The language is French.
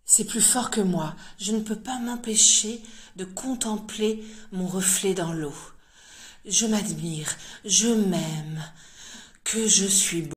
C'est plus fort que moi, je ne peux pas m'empêcher de contempler mon reflet dans l'eau. Je m'admire, je m'aime, que je suis beau.